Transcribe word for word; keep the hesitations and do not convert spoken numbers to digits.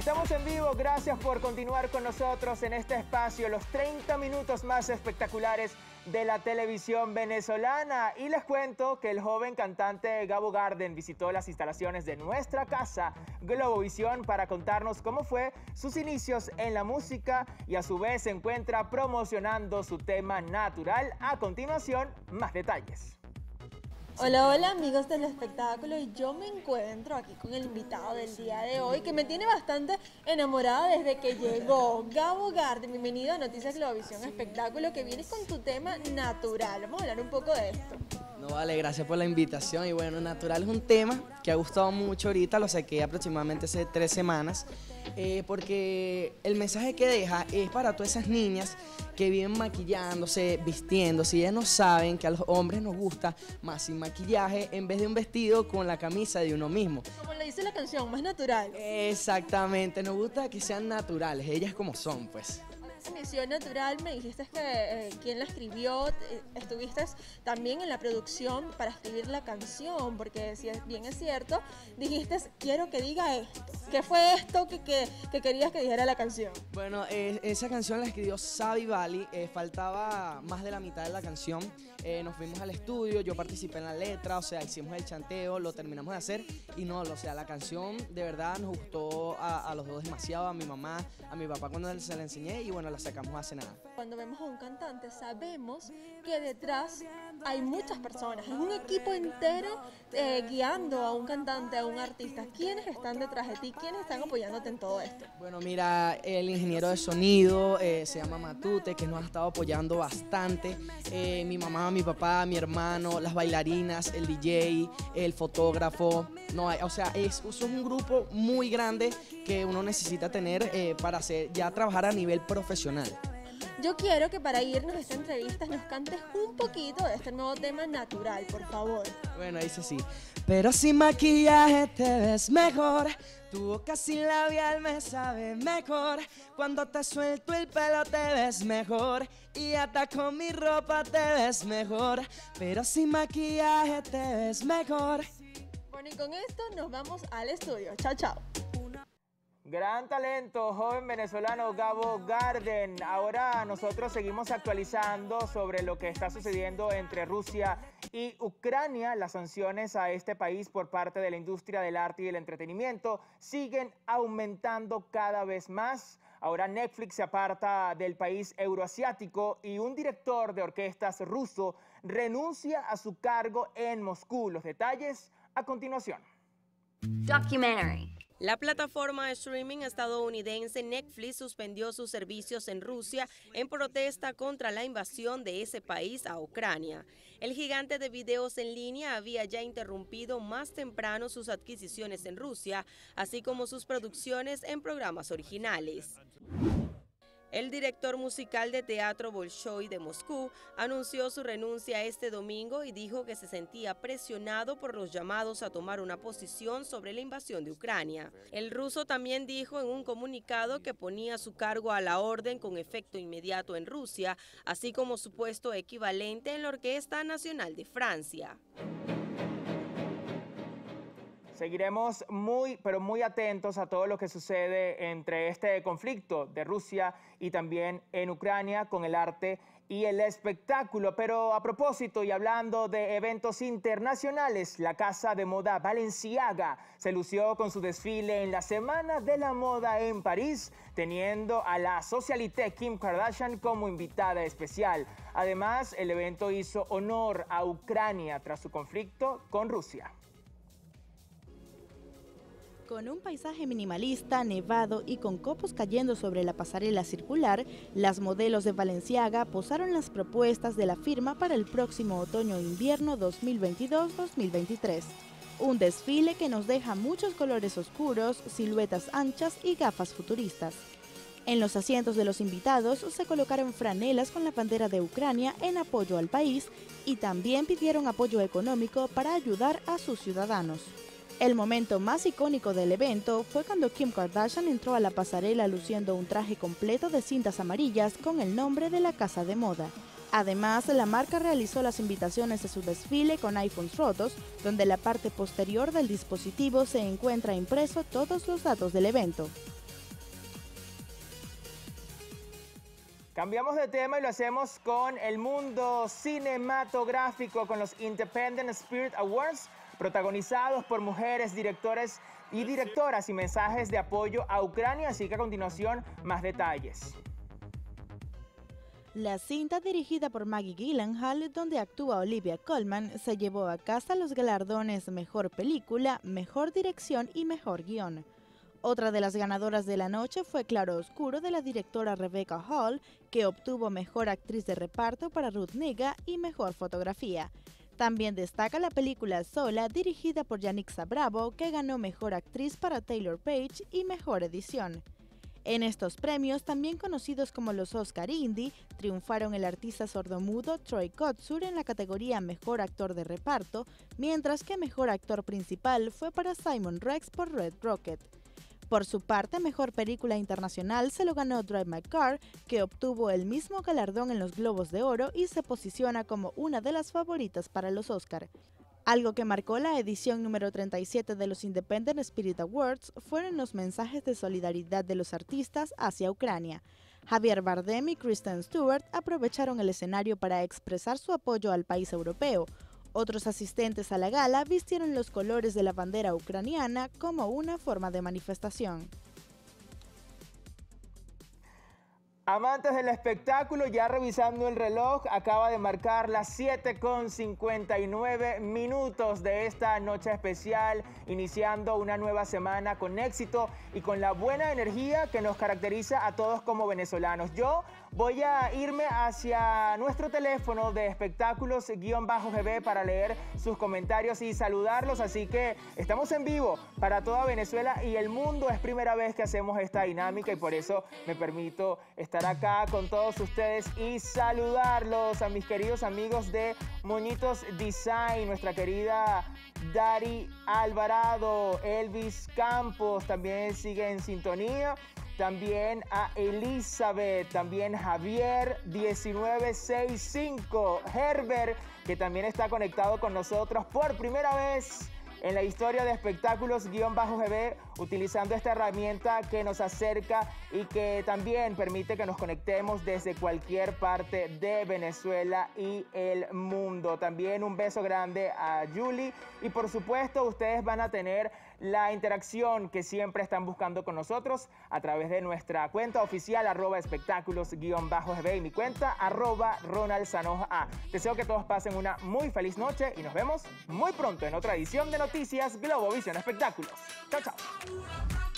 Estamos en vivo, gracias por continuar con nosotros en este espacio, los treinta minutos más espectaculares de la televisión venezolana. Y les cuento que el joven cantante Gabo Garden visitó las instalaciones de nuestra casa Globovisión para contarnos cómo fue sus inicios en la música y a su vez se encuentra promocionando su tema Natural. A continuación, más detalles. Hola, hola amigos del espectáculo, y yo me encuentro aquí con el invitado del día de hoy que me tiene bastante enamorada desde que llegó. Gabo Garden, bienvenido a Noticias Globovisión Espectáculo, que vienes con tu tema Natural. Vamos a hablar un poco de esto. No, vale, gracias por la invitación. Y bueno, Natural es un tema que ha gustado mucho ahorita, lo saqué aproximadamente hace tres semanas, eh, porque el mensaje que deja es para todas esas niñas que viven maquillándose, vistiéndose, y ellas no saben que a los hombres nos gusta más sin maquillaje en vez de un vestido con la camisa de uno mismo. Como le dice la canción, más natural. Exactamente, nos gusta que sean naturales, ellas como son, pues. Misión Natural, me dijiste que eh, quién la escribió, eh, estuviste también en la producción para escribir la canción, porque si es, bien es cierto, dijiste quiero que diga esto. ¿Qué fue esto que, que, que querías que dijera la canción? Bueno, eh, esa canción la escribió Sabi Bali, eh, faltaba más de la mitad de la canción, eh, nos fuimos al estudio, yo participé en la letra, o sea, hicimos el chanteo, lo terminamos de hacer y no, o sea, la canción de verdad nos gustó a, a los dos demasiado, a mi mamá, a mi papá cuando se la enseñé y bueno, la sacamos hace nada. Cuando vemos a un cantante sabemos que detrás hay muchas personas, es un equipo entero eh, guiando a un cantante, a un artista. ¿Quiénes están detrás de ti? ¿Quiénes están apoyándote en todo esto? Bueno, mira, el ingeniero de sonido eh, se llama Matute, que nos ha estado apoyando bastante. Eh, mi mamá, mi papá, mi hermano, las bailarinas, el D J, el fotógrafo. No, o sea, es, es un grupo muy grande que uno necesita tener eh, para hacer, ya trabajar a nivel profesional. Yo quiero que para irnos a esta entrevista nos cantes un poquito de este nuevo tema Natural, por favor. Bueno, dice así. Pero sin maquillaje te ves mejor, tu boca sin labial me sabe mejor, cuando te suelto el pelo te ves mejor, y hasta con mi ropa te ves mejor, pero sin maquillaje te ves mejor. Bueno, y con esto nos vamos al estudio. Chao, chao. Gran talento, joven venezolano Gabo Garden. Ahora nosotros seguimos actualizando sobre lo que está sucediendo entre Rusia y Ucrania. Las sanciones a este país por parte de la industria del arte y el entretenimiento siguen aumentando cada vez más. Ahora Netflix se aparta del país euroasiático y un director de orquestas ruso renuncia a su cargo en Moscú. Los detalles a continuación. Documentary. La plataforma de streaming estadounidense Netflix suspendió sus servicios en Rusia en protesta contra la invasión de ese país a Ucrania. El gigante de videos en línea había ya interrumpido más temprano sus adquisiciones en Rusia, así como sus producciones en programas originales. El director musical de teatro Bolshoi de Moscú anunció su renuncia este domingo y dijo que se sentía presionado por los llamados a tomar una posición sobre la invasión de Ucrania. El ruso también dijo en un comunicado que ponía su cargo a la orden con efecto inmediato en Rusia, así como su puesto equivalente en la Orquesta Nacional de Francia. Seguiremos muy, pero muy atentos a todo lo que sucede entre este conflicto de Rusia y también en Ucrania con el arte y el espectáculo. Pero a propósito y hablando de eventos internacionales, la casa de moda Balenciaga se lució con su desfile en la Semana de la Moda en París, teniendo a la socialité Kim Kardashian como invitada especial. Además, el evento hizo honor a Ucrania tras su conflicto con Rusia. Con un paisaje minimalista, nevado y con copos cayendo sobre la pasarela circular, las modelos de Balenciaga posaron las propuestas de la firma para el próximo otoño-invierno dos mil veintidós dos mil veintitrés. Un desfile que nos deja muchos colores oscuros, siluetas anchas y gafas futuristas. En los asientos de los invitados se colocaron franelas con la bandera de Ucrania en apoyo al país y también pidieron apoyo económico para ayudar a sus ciudadanos. El momento más icónico del evento fue cuando Kim Kardashian entró a la pasarela luciendo un traje completo de cintas amarillas con el nombre de la casa de moda. Además, la marca realizó las invitaciones de su desfile con iPhones rotos, donde en la parte posterior del dispositivo se encuentra impreso todos los datos del evento. Cambiamos de tema y lo hacemos con el mundo cinematográfico, con los Independent Spirit Awards, protagonizados por mujeres, directores y directoras y mensajes de apoyo a Ucrania. Así que a continuación, más detalles. La cinta, dirigida por Maggie Gyllenhaal, donde actúa Olivia Colman, se llevó a casa los galardones Mejor Película, Mejor Dirección y Mejor Guión. Otra de las ganadoras de la noche fue Claro Oscuro, de la directora Rebecca Hall, que obtuvo Mejor Actriz de Reparto para Ruth Negga y Mejor Fotografía. También destaca la película Sola, dirigida por Yanixa Bravo, que ganó Mejor Actriz para Taylor Page y Mejor Edición. En estos premios, también conocidos como los Oscar Indie, triunfaron el artista sordomudo Troy Kotsur en la categoría Mejor Actor de Reparto, mientras que Mejor Actor Principal fue para Simon Rex por Red Rocket. Por su parte, Mejor Película Internacional se lo ganó Drive My Car, que obtuvo el mismo galardón en los Globos de Oro y se posiciona como una de las favoritas para los Oscar. Algo que marcó la edición número treinta y siete de los Independent Spirit Awards fueron los mensajes de solidaridad de los artistas hacia Ucrania. Javier Bardem y Kristen Stewart aprovecharon el escenario para expresar su apoyo al país europeo. Otros asistentes a la gala vistieron los colores de la bandera ucraniana como una forma de manifestación. Amantes del espectáculo, ya revisando el reloj, acaba de marcar las siete con cincuenta y nueve minutos de esta noche especial, iniciando una nueva semana con éxito y con la buena energía que nos caracteriza a todos como venezolanos. Yo voy a irme hacia nuestro teléfono de espectáculos-G B para leer sus comentarios y saludarlos, así que estamos en vivo para toda Venezuela y el mundo. Es primera vez que hacemos esta dinámica y por eso me permito estar acá con todos ustedes y saludarlos a mis queridos amigos de Moñitos Design, nuestra querida Dari Alvarado, Elvis Campos también sigue en sintonía, también a Elizabeth, también Javier diecinueve sesenta y cinco, Herbert, que también está conectado con nosotros por primera vez en la historia de espectáculos-G B, utilizando esta herramienta que nos acerca y que también permite que nos conectemos desde cualquier parte de Venezuela y el mundo. También un beso grande a Julie y por supuesto ustedes van a tener la interacción que siempre están buscando con nosotros a través de nuestra cuenta oficial arroba espectáculos-G B y mi cuenta arroba Ronald Sanoja A. Deseo que todos pasen una muy feliz noche y nos vemos muy pronto en otra edición de Noticias Globovisión Espectáculos. Chao, chao.